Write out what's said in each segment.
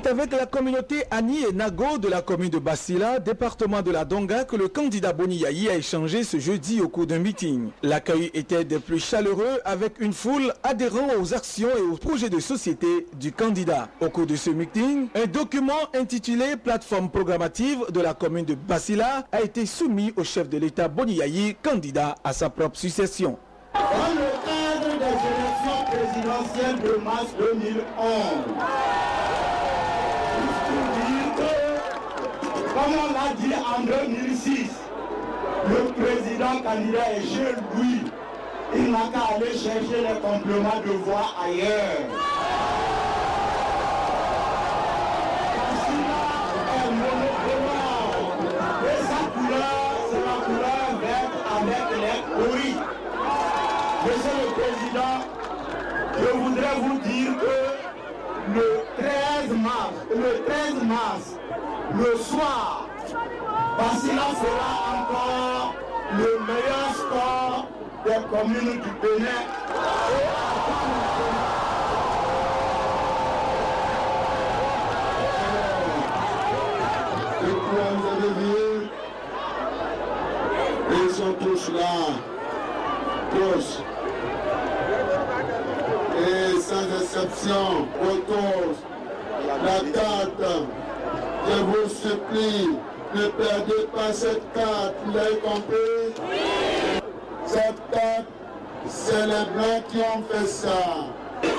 C'est avec la communauté Ani et Nago de la commune de Basila, département de la Donga, que le candidat Boni Yayi a échangé ce jeudi au cours d'un meeting. L'accueil était des plus chaleureux avec une foule adhérant aux actions et aux projets de société du candidat. Au cours de ce meeting, un document intitulé Plateforme programmative de la commune de Basila a été soumis au chef de l'État Boni Yayi, candidat à sa propre succession. Dans le cadre des élections présidentielles de mars 2011, comme on l'a dit en 2006, le président candidat est chez lui. Il n'a qu'à aller chercher les compléments de voix ailleurs. Est monochrome. Et sa couleur, c'est la couleur verte avec les coris. Monsieur le Président, je voudrais vous dire que le 13 mars, le soir, Basila fera encore le meilleur score des communes du Bénin. Et quoi vous avez vu? Ils sont tous là, tous. Et sans exception, pour tous, la carte, je vous supplie, ne perdez pas cette carte, vous l'avez compris? Oui. Cette carte, c'est les Blancs qui ont fait ça.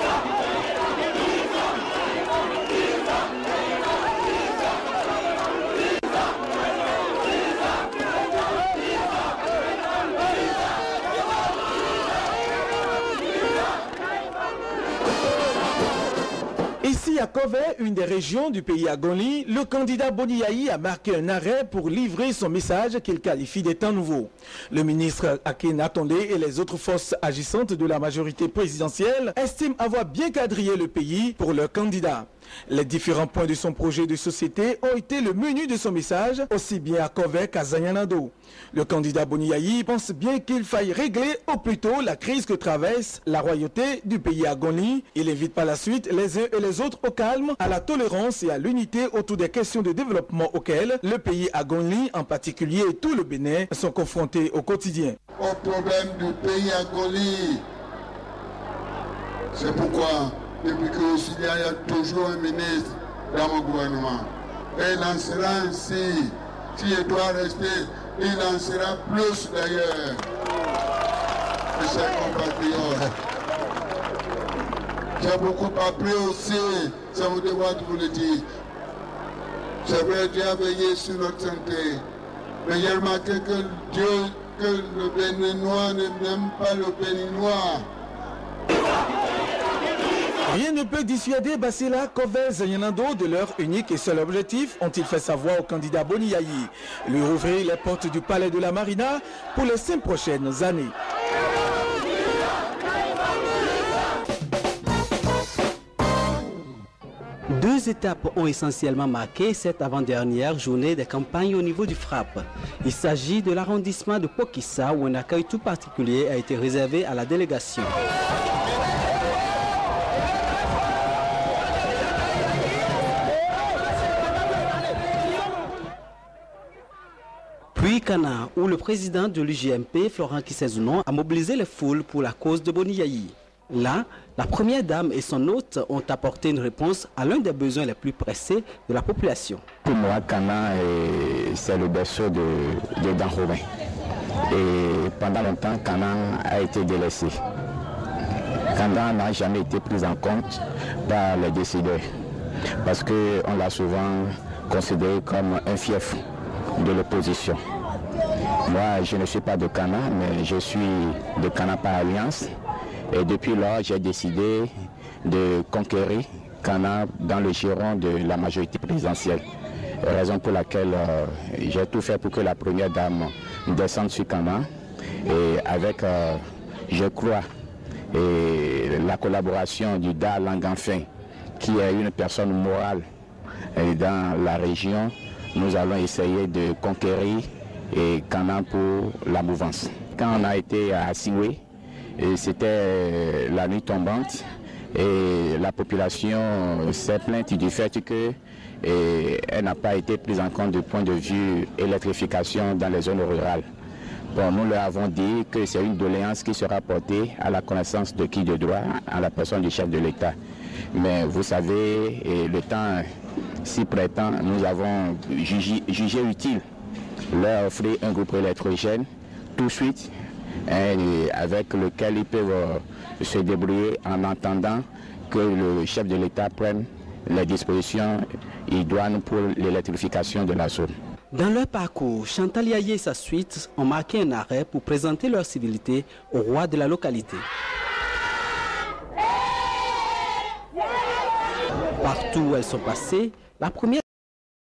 Ici à Kové, une des régions du pays Agoni, le candidat Boni Yayi a marqué un arrêt pour livrer son message qu'il qualifie des temps nouveaux. Le ministre Akin Atondé et les autres forces agissantes de la majorité présidentielle estiment avoir bien quadrillé le pays pour leur candidat. Les différents points de son projet de société ont été le menu de son message, aussi bien à Kové qu'à Zanyanado. Le candidat Boni Yayi pense bien qu'il faille régler au plus tôt la crise que traverse la royauté du pays Agoni. Il invite par la suite les uns et les autres au calme, à la tolérance et à l'unité autour des questions de développement auxquelles le pays Agoni, en particulier et tout le Bénin, sont confrontés au quotidien. Au problème du pays Agoni, c'est pourquoi depuis que je suis là, il y a toujours un ministre dans mon gouvernement. Et il en sera ainsi. S'il doit rester, il en sera plus d'ailleurs. Mes chers compatriotes, j'ai beaucoup appris aussi, c'est mon devoir de vous le dire. C'est vrai, Dieu a veillé sur notre santé. Mais j'ai remarqué que le Béninois n'aime pas le Béninois. Rien ne peut dissuader Basila, Kové, Zanyanando de leur unique et seul objectif, ont-ils fait savoir au candidat Boni Yayi, lui ouvrir les portes du palais de la Marina pour les 5 prochaines années. Deux étapes ont essentiellement marqué cette avant-dernière journée des campagnes au niveau du FRAPP. Il s'agit de l'arrondissement de Pokissa où un accueil tout particulier a été réservé à la délégation. Puis Kana, où le président de l'UGMP, Florent Kisezounon, a mobilisé les foules pour la cause de Boni Yayi. Là, la première dame et son hôte ont apporté une réponse à l'un des besoins les plus pressés de la population. Pour moi, Kana, c'est le berceau de Danromain. Et pendant longtemps, Kana a été délaissé. Kana n'a jamais été pris en compte par les décideurs. Parce qu'on l'a souvent considéré comme un fief de l'opposition. Moi, je ne suis pas de Kana, mais je suis de Kana par alliance. Et depuis lors, j'ai décidé de conquérir Kana dans le giron de la majorité présidentielle. Raison pour laquelle j'ai tout fait pour que la première dame descende sur Kana. Et avec, je crois, et la collaboration du Da Langanfin, qui est une personne morale dans la région, nous allons essayer de conquérir Kana pour la mouvance. Quand on a été à Singwe, c'était la nuit tombante, Et la population s'est plainte du fait qu'elle n'a pas été prise en compte du point de vue électrification dans les zones rurales. Bon, nous leur avons dit que c'est une doléance qui sera portée à la connaissance de qui de droit, à la personne du chef de l'État. Mais vous savez, le temps si prêtant, nous avons jugé utile leur offrir un groupe électrogène tout de suite, avec lequel ils peuvent se débrouiller en attendant que le chef de l'État prenne les dispositions idoines pour l'électrification de la zone. Dans leur parcours, Chantal Yaye et sa suite ont marqué un arrêt pour présenter leur civilité au roi de la localité. Partout où elles sont passées, la première